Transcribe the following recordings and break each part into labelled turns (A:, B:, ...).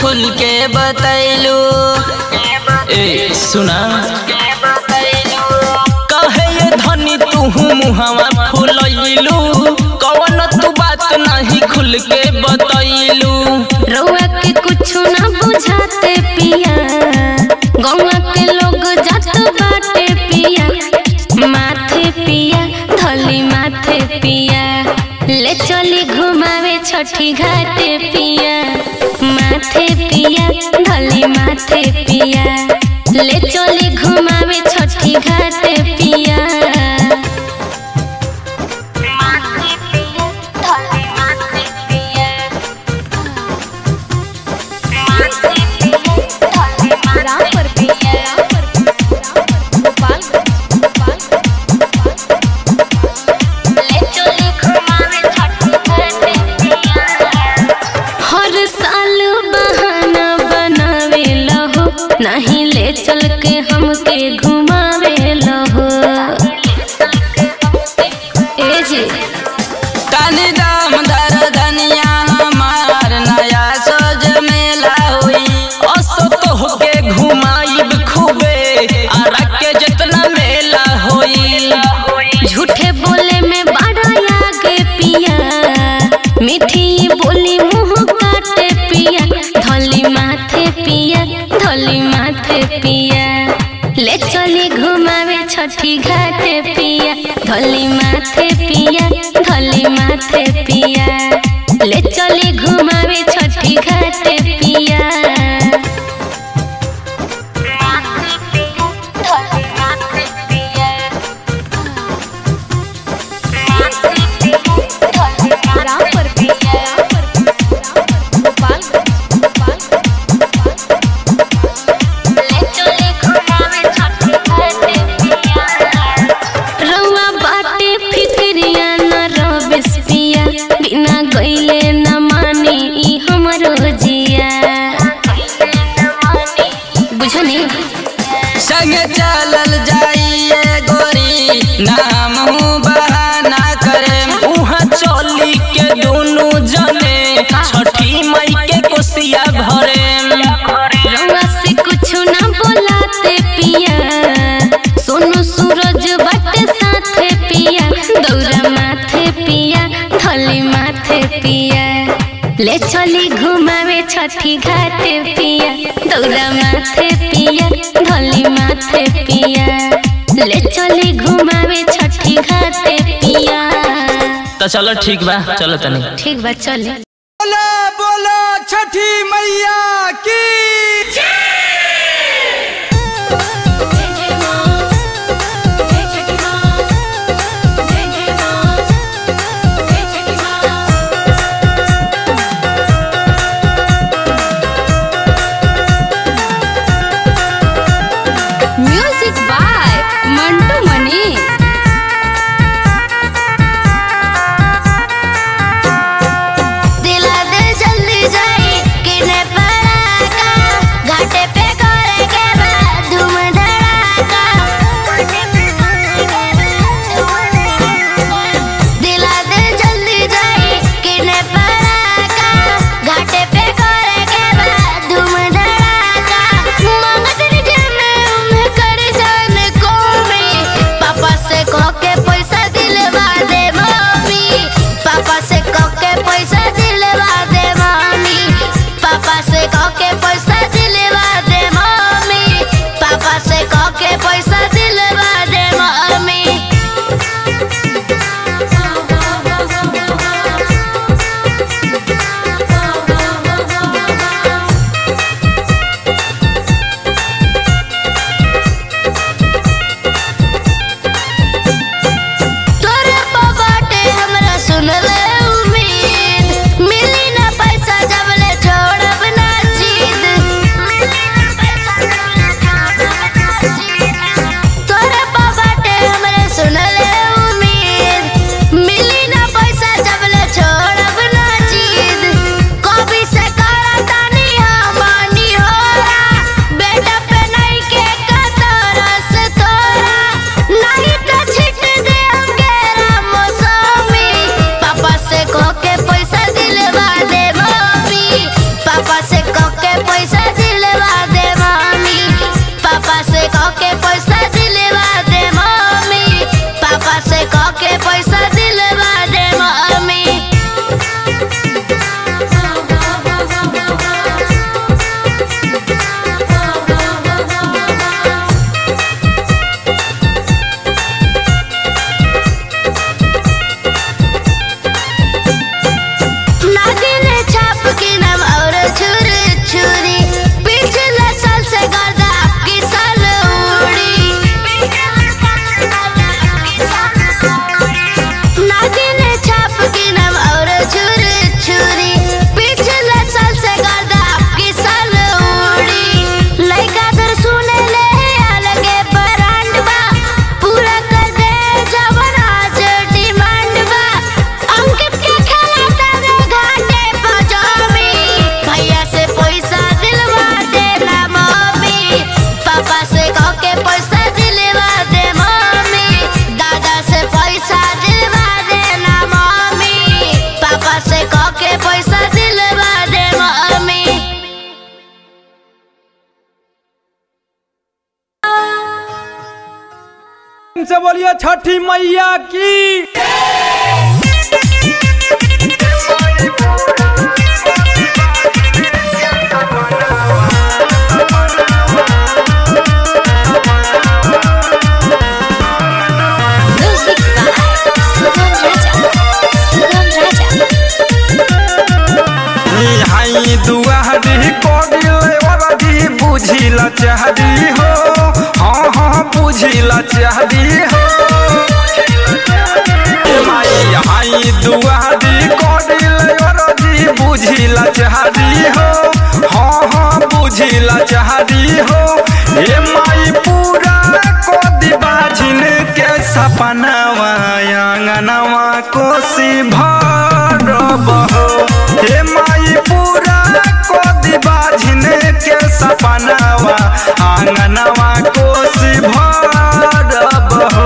A: खुल के बतैलू। ए सुना कहे ये धनी तू मुहावा फुलैलू, कौन तू बात नहीं खुल के बतैलू।
B: रउआ के कुछ ना बुझाते पिया, गौवा के लोग जात बाटे पिया। माथे पिया धली माथे पिया, ले चली घुमावे छठी घाटे पिया। माथे पिया धली माथे पिया, ले चली घुमावे छठी घाटे पिया। माथे पिया धली माथे पिया, माथे पिया धली माथे पिया। हर साल बहाना बनावे लहो, नहीं ले चल के हमके घुमावे लहो। ए जी
A: तनी दाम दर धनिया हमार नया सज मेला हुई। असो तो के घुमाइब खूबे आरा के जितना मेला होई।
B: झूठे बोले में बड़ा आगे पिया, मीठी बोली मुँह काटे पिया। धली माथे पिया धली माथे पिया, ले चली घुमावे छठी घाटे पिया। धली माथे पिया धली माथे पिया, ले चली घुमावे छठी घाटे पिया। माथे पिया धली माथे पिया, माथे पिया धली माथे पिया। रउआ बाटे फिक्रिया न रबिस पिया, बिना गईले न मानी ई हमरो जिया। बुझनी
A: संग चलल जाइए गोरी, नाम बहाना करे। उहाँ चली के दोनों जने छठी मई के कोसिया भरे।
B: रउआ से कुछ ना बोलाते पिया, सोनू सूरज बाटे साथे पिया। दौरा माथे पिया धली माथे पिया, ले चली घुमावे छठी घाटे पिया। दौरा माथे पिया धली माथे पिया, ले चली घुमावे छठी घाटे पिया।
A: तो चलो ठीक बा, चलो तनी
B: ठीक बा चले।
C: बोलो बोलो छठी मैया की।
B: Music by Mantu Mani. दिला दे जल्दी जाई किने पड़ाका, घाटे पे के पैसा दिलवा दे मम्मी।
C: से बोलिए छठी मैया की।
D: दुआरी कोडी बुझिला चाहदी हो। हाँ हाँ बुझिला चाहदी हो। माई दुआरी कोडी बुझिला चाहदी हो। हाँ हाँ बुझिला चाहदी हो। हे माई पूरा कोदी बाजिन के सपनावा आंगनवा कोसी भरब हो। हे माई पूरा कोदी बाजिन के सपनावा आंगनवा कोसी भरब हो।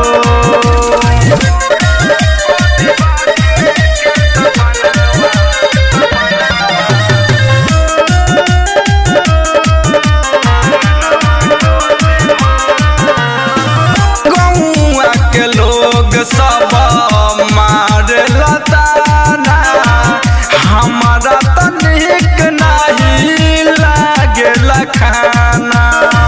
D: गौआ के लोग सब मार लताना, हमारा तो निक नहीं लागे खाना।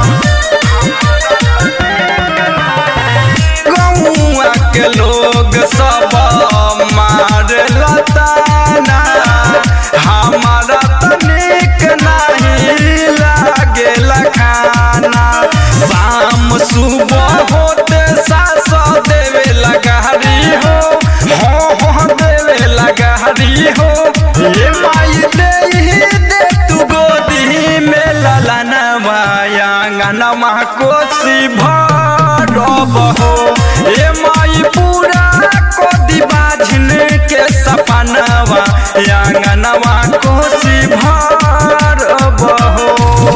D: गौआ के लोग सब मार लताना, हमारा तो निक नहीं लागे खाना। शाम सुबह होते सास देवे लगारी हो। हो हो देवे लगारी हो। ये माई दे तू गोदी में ललनवा आंगनवा कोसी भरब हो। ये माई पूरा कोदी बाजिन के सपनावा आंगनवा कोसी भरब हो।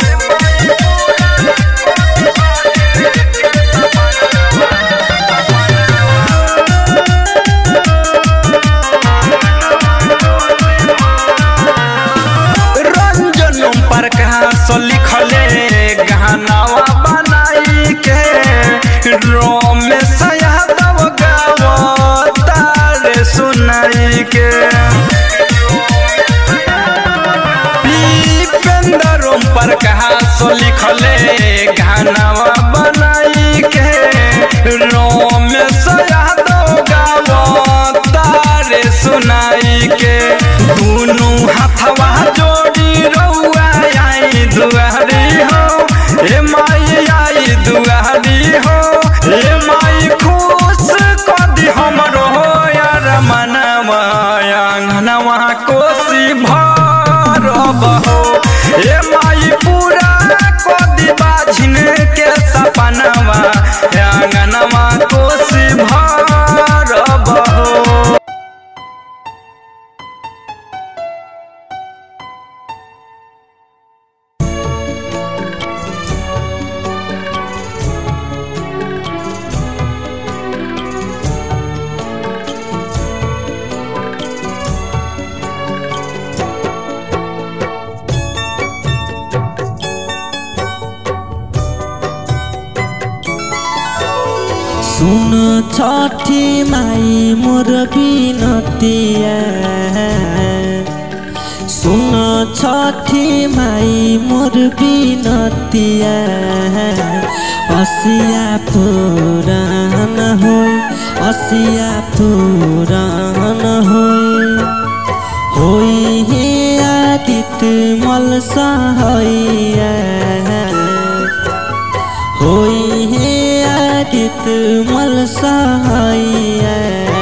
D: प्रकाश लिखले गानावा बनाई के, रमेश यादव गावतार सुनाई के। दीपेंद्र प्रकाश लिखले गानावा बनाई के, रमेश यादव गावतार सुनाई के। दोनों हाथवा जोड़ी रउआ आई दुआरी हो। हे माई आई दुआरी हो। हे माई खुश कर दी हमरो यार मनवा आंगनवा कोसी भरब हो। हे माई पूरा कोदी बाजिन के सपनावा आंगनवा कोसी भरब हो।
E: सुन छठी माई मोर बिनतिया सुन छठी माई मोर बिनतिया असिया पुरान हो असिया पुरान होई हे आदित मल सहैया होई हे आदित मल सहैया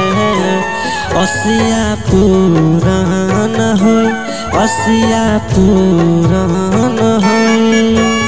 E: असिया पुरान होई असिया पुरान होई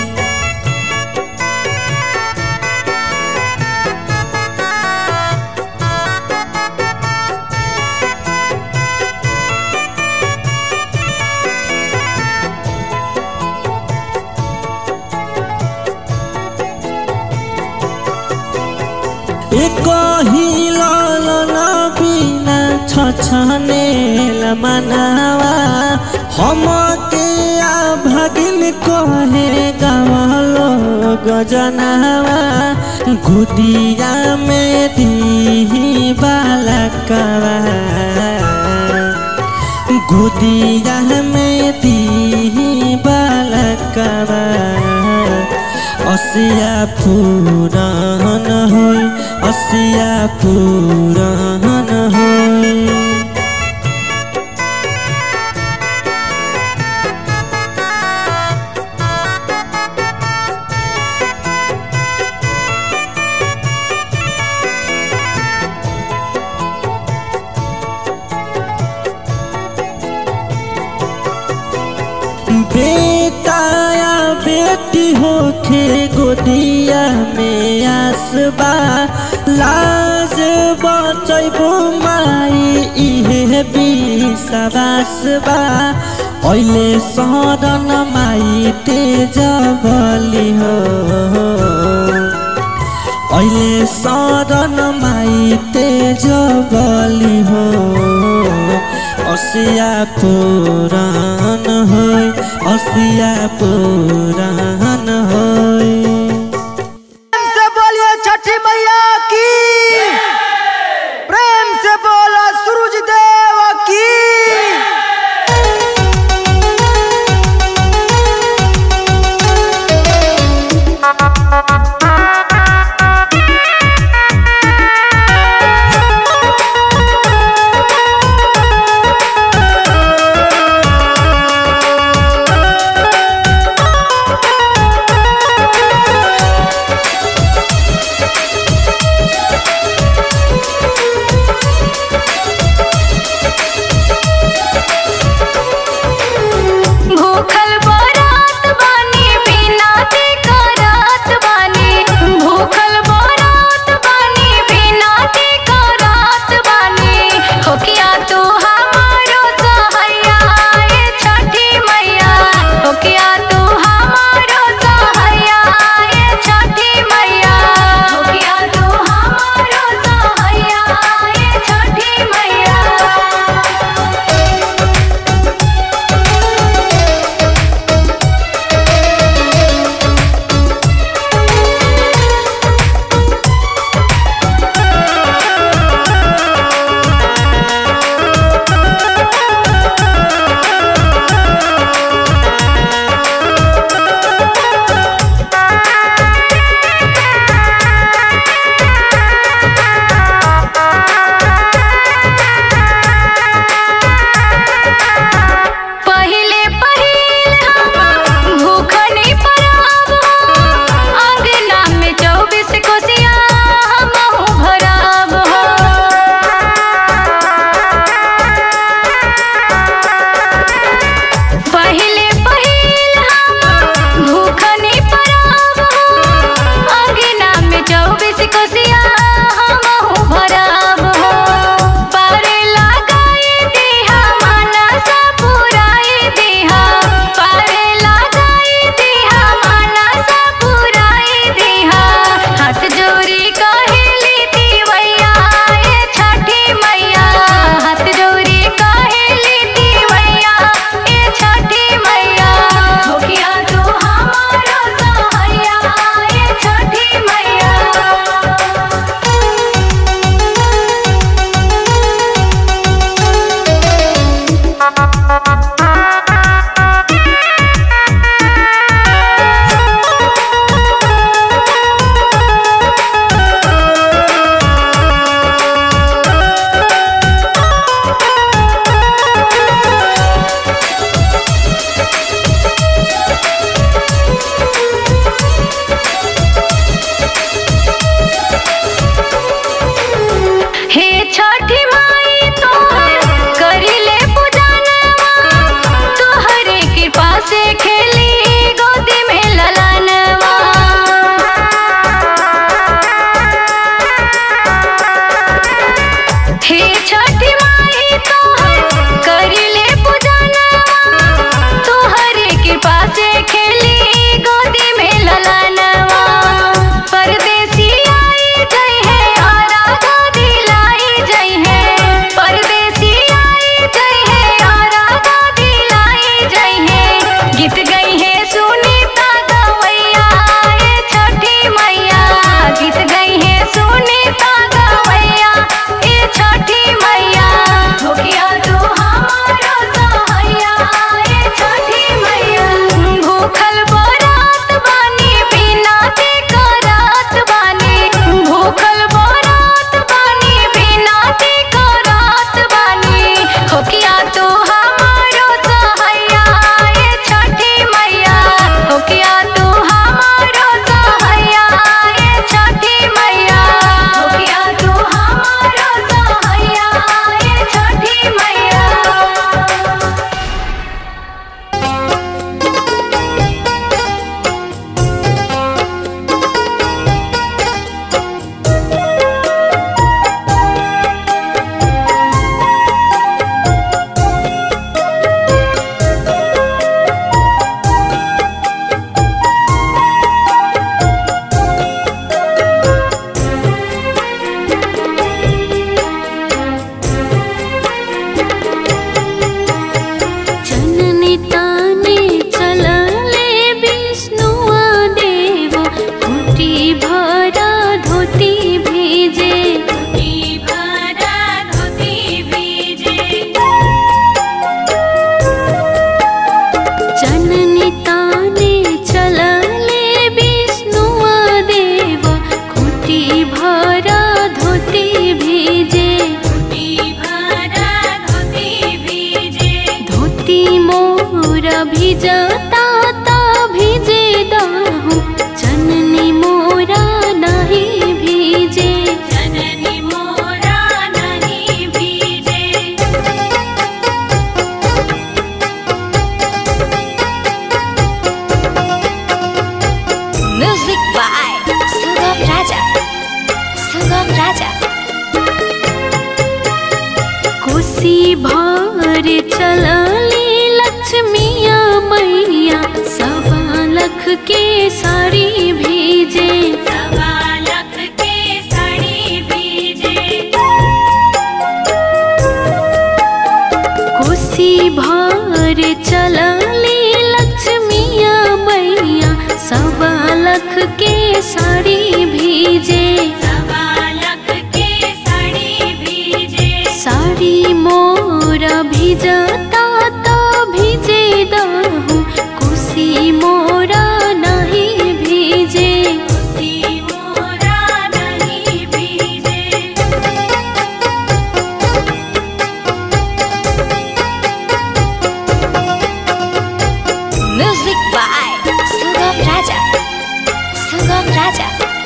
E: कही ललना बिना छछनेल मनावा हम के भागिन कहे गावलो गजनावा गुदिया में दी बालकवा गुदिया में दी बालकवा असिया पुरान होई असिया पुरान होई बेटा या बेटी होके गोदिया में आसबा लाज बचैबो माई इहे बिसबासबा अहिले शरण माई तेज बलि हो अहिले शरण माई तेज बलि हो असिया पुरान होई असिया पुरान होई
C: प्रेम से बोलिए छठी मैया की प्रेम से बोला सूरज देव की
B: हे छठी माई तोहर करिले पूजनवा, तोहरे कृपा से खेली गोदी में ललनवा। परदेसी आई जय है आरा गोदी लाई जय है, परदेसी आई जय है आरा गोदी लाई जय है। गीत गई है सुनीता गवैया ए छठी मैया, गीत गई है सुनीता गवैया ए छठी मैया। भूखिया तू हमारो सहैया ए छठी मैया, भूखल बरात बानी बिना करत बानी, भूखल बरात बानी बिना करत बानी। होकिया तू हमारो सहैया ए छठी मैया, होकिया तू हमारो सहैया ए छठी मैया, होकिया तू हमारो सहैया ए छठी मैया। जननी ताने चलले विष्णुआ देव, घुटी भरा धोती भीजे, घुटी भरा धोती भीजे। जननी ताने चलले विष्णुआ देव, घुटी भरा धोती भीजे, घुटी भरा धोती भीजे। धोती मोरा भिजता ता भिजे दाहू, जननी मोरा नहीं भीजे, जननी मोरा नहीं भीजे। म्यूजिक बाय सुगम राजा, सुगम राजा। कोसी भर चलली लक्ष्मिया मैया, सवा लख के साड़ी भीजे, सवा लख के साड़ी भीजे। कोसी भर चलली लक्ष्मिया मैया, सवा लख के साड़ी भीजे, सवा लख के साड़ी भीजे। साड़ी मोरा भिजता तो भिजे दाहू, कोसी मोरा नहीं भीजे, कोसी मोरा नहीं भीजे। Music by Sugam Raja, Sugam Raja.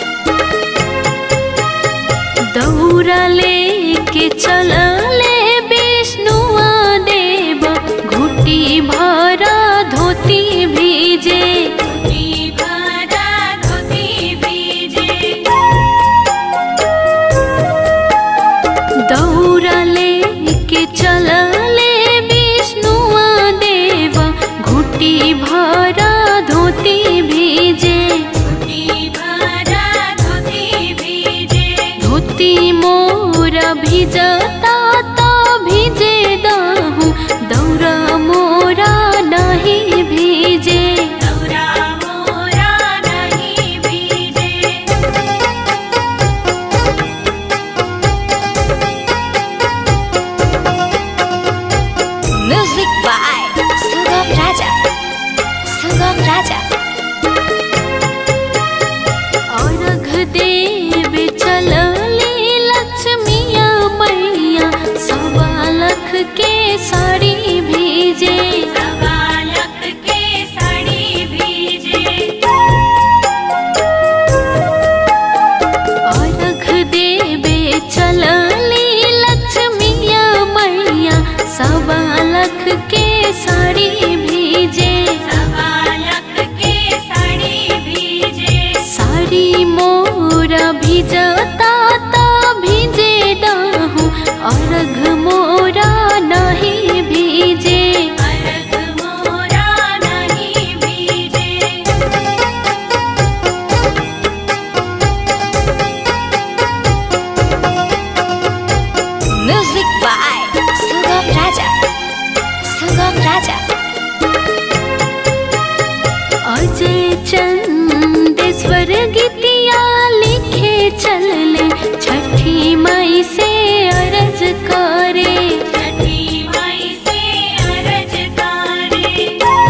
B: दौरा लेके चलले विष्णुआ देव, घुटी भरा धोती भीजे, घुटी भरा धोती भीजे। दौरा लेके चलले विष्णुआ देव, घुटी भरा धोती भीजे, घुटी भरा धोती भीजे। धोती मोरा भिजता तो भिजे दाहू, दौरा मोरा नहीं भीजे, दौरा मोरा नहीं भीजे। Music by Sugam Raja, Sugam Raja. अर्घ देव चलले लक्ष्मिया मैया, सवा लख के साड़ी भीजे, सवा लख के साड़ी भीजे। अर्घ देव चलले लक्ष्मिया मैया, सवा लख के साड़ी भीजे, सवा लख के साड़ी भीजे। साड़ी मोरा भिजता तो भिजे दाहू, म्यूजिक बाय सुगम राजा। सुगम राजा अजय चंदेश्वर गीतिया लिखे चलले छठी माई से अरज करे। छठी माई से अरज करे।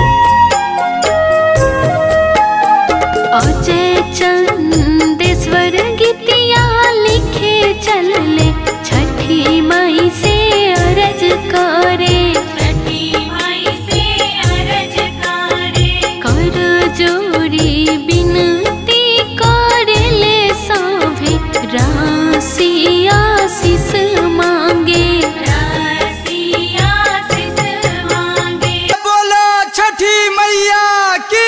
B: अजय चंदेश्वर गीतिया लिखे चलले छठी माई से अरज करे। छठी माई से अरज करे। कर जोड़ी बिनती करले सभे राशि आशीष मांगे। राशि आशीष मांगे।
D: बोलो छठी मैया की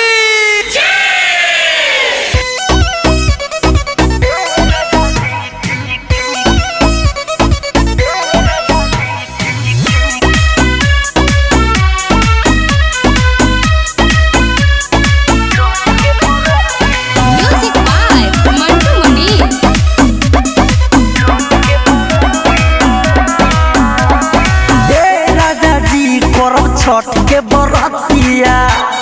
B: म्यूजिक बाय मंटू मणि।
C: ए राजा जी करब छठ के बरतिया।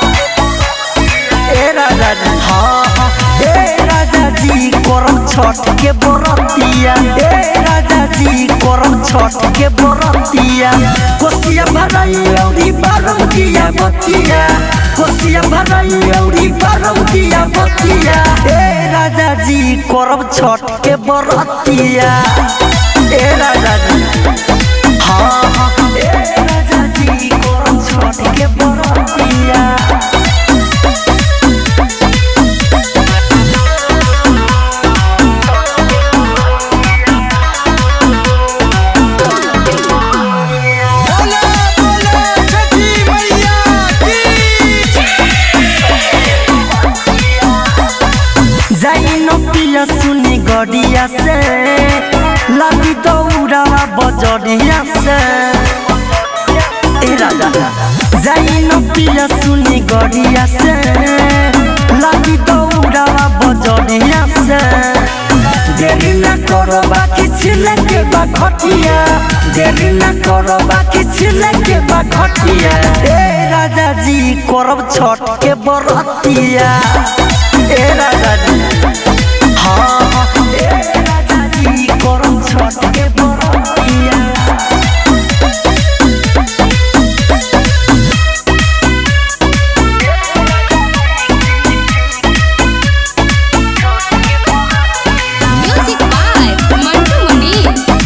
C: ए राजा जी हाँ ए राजा जी करब छठ के बरतिया। ए राजा जी करब छठ के बरतिया। कोसिया भराई औरी बारम दिया बतिया। कोसिया भराई औरी बारम दिया बतिया। ए राजा जी करब छठ के बरतिया। ए राजा जी हाँ ए राजा जी करब छठ के बरतिया।
D: बोलो बोलो छठी मैया की
C: जाइनो पिया सुनी गड़िया से लगी दौड़ावा बजरिया से। ए राजा जाइनो पिया सुनी गड़िया से लगी दौड़ावा बजरिया से। देरी न करो बाकी छिले के बखटिया। देरी न करो बाकी छिले के बखटिया। ए राजा जी करब छठ के बरतिया। ए राजा जी हाँ ए राजा जी करब छठ के बरतिया।
B: Music by Mantu Mani.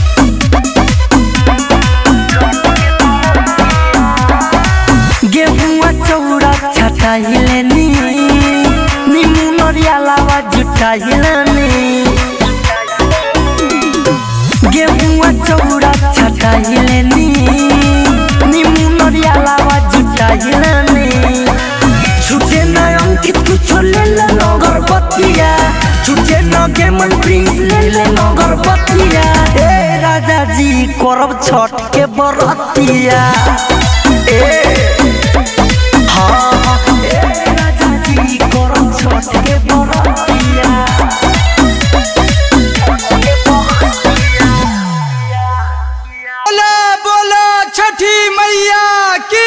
C: गेहुआ चौड़ा छटाइले नी नीमू नरिया लावा जुटाइले नी। गेहुआ चौड़ा छटाइले नी नीमू नरिया लावा जुटाइले नी। छुटे न अंकित कुछ ले ले नगर बतिया। छुटे न गेमन प्रिंस ले ले नगर बतिया। ए राजा जी करब छठ के बरतिया। ए हाँ ए राजा जी करब छठ के बरतिया।
D: बोलो बोलो छठी मैया की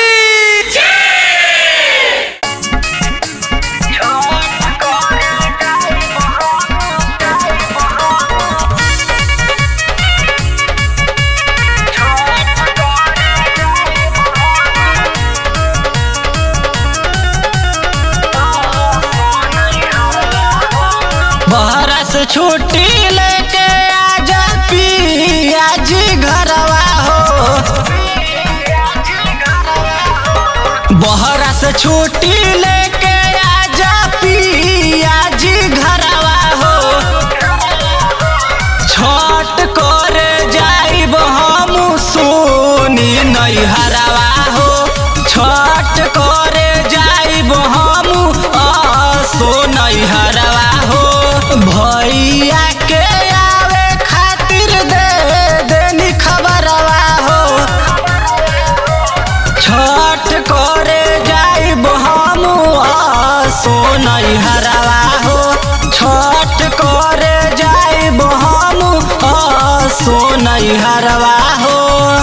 A: बहरा से छुट्टी लेके आजा पिया जी घरवा हो। बहरा से छुट्टी लेके आजा पिया जी घरवा हो। छठ करे जाइब हम सोनी नैहरवा हो। छठ करे जाइब हम असो नैहरवा हो। भैया के आवे खातिर दे देनी खबरवा हो। छठ करे जाइब हम असो नैहरवा हो। छठ करे जाइब हम असो नैहरवा हो।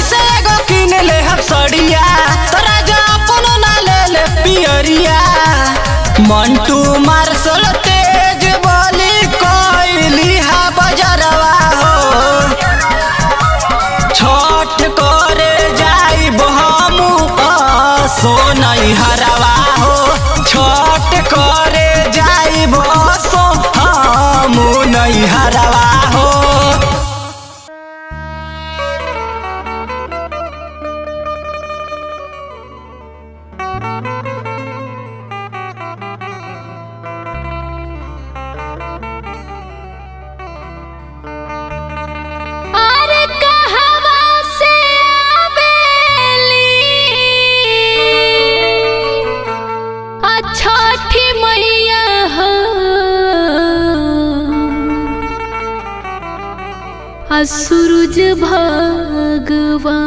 A: से एगो किन ले हम सड़िया तो राजा अपनो ना ले ले पियरिया मंटू मार्शल तेज बोली कोइली हा बजरवा हो छठ करे जाइब हमू सोनई हरवा हो छठ करे जाइब सो हमू नई हरवा हो।
B: सूरज भगवान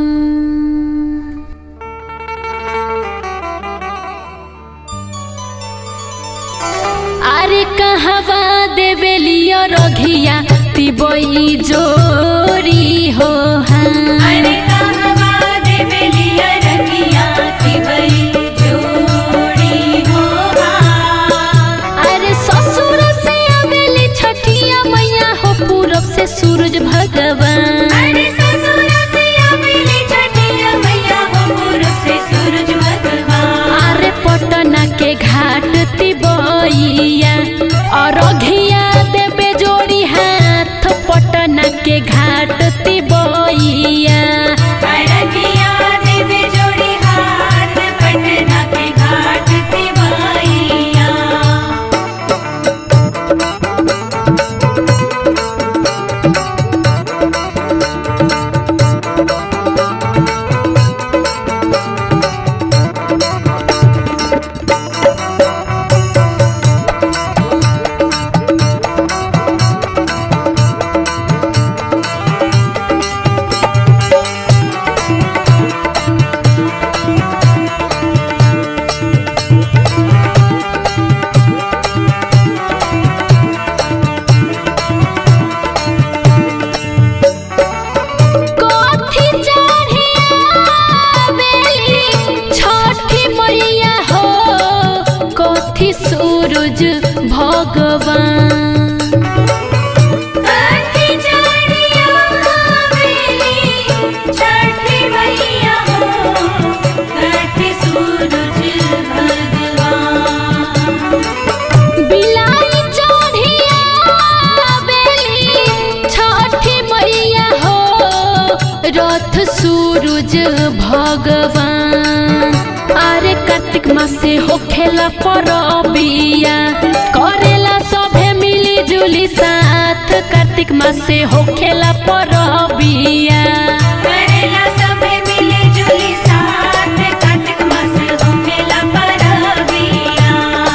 B: अरे कहवा देवेलिया रघिया तिबई जोरी हो अरे कहवा देवेलिया रघिया तिबई जोरी हो अरे ससुर से आवेली छठिया मैया हो पूरब से सूरज भगवान अरे ससुर से आवेली छठिया मैया हो पूरब से सूरज भगवान अरे पटना के घाट तिबैया और घिया देवे जोड़ी हाथ पटना के घाट तिबैया देवे जोड़ी हाथ पटना के घाट तिबैया। सूरज भगवान बिलाई चढ़िया बेली छठी मैया हो रथ सूरज भगवान अरे कार्तिक मासे होखेला परबिया करेला सभे मिली जुली साथ कार्तिक मासे होखेला परबिया करेला सभे मिली जुली साथ कार्तिक मासे होखेला परबिया।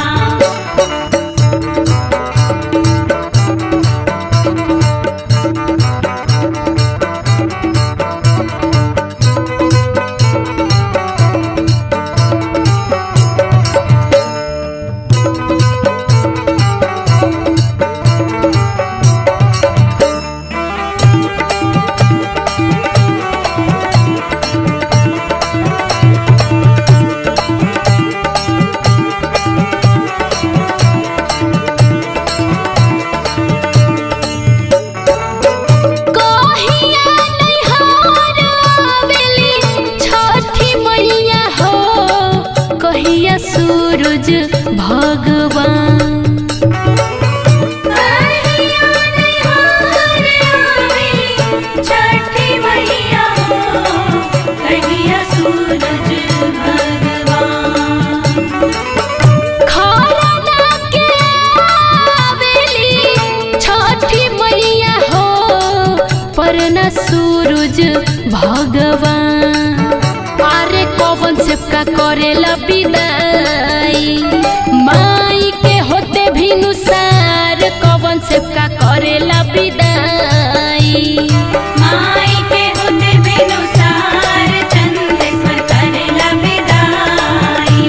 B: सूरज भगवान छठी मैया हो कहिया सूरज भगवान खरना के आवेली छठी मैया हो परना सूरज भगवान अरे कौन से का करेला विदाई माई के होते भी नुसार कौन से का करेला विदाई माई के होते भी नुसार चंदेश्वर करेला विदाई।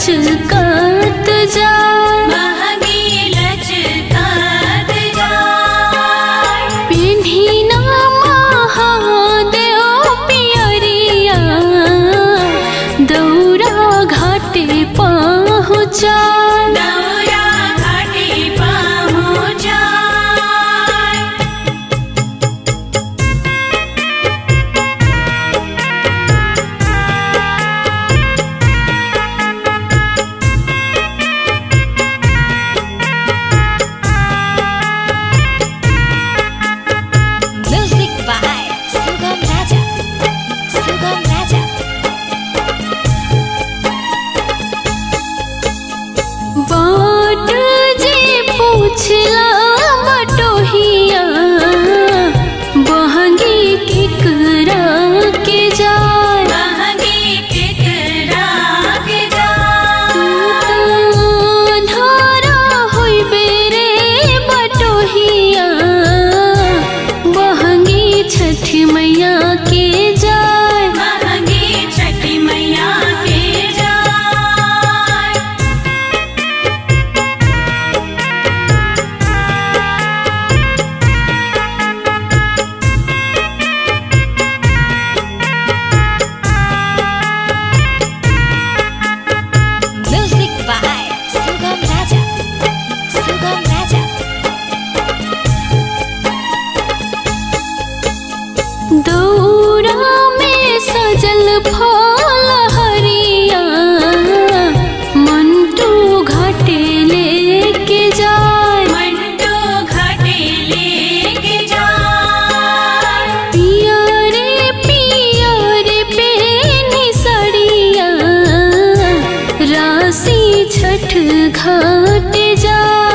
B: लचकात जाए
F: महंगी लचकात जाए
B: पिन्ही ना महादेव पियरिया दौरा घाटे पहुँचाए
F: दौरा घाटे पहुँचाए
B: म्यूजिक बाय सुगम राजा सुगम राजा बाट जे पूछला बटोहिया बहंगी केकरा के जाए
F: महंगी केकरा के जाए
B: धारा होइबे रे बटोहिया बहंगी छठ मैया के जाए
F: महंगी छठी मैया के जाए
B: म्यूजिक बाय सुगम राजा सुगम राजा दौरा में सजल फल हरिया मंटू घाटे लेके जाए
F: मंटू घाटे लेके जाए
B: पिया रे पेनी सड़िया राशि छठ घाटे जाए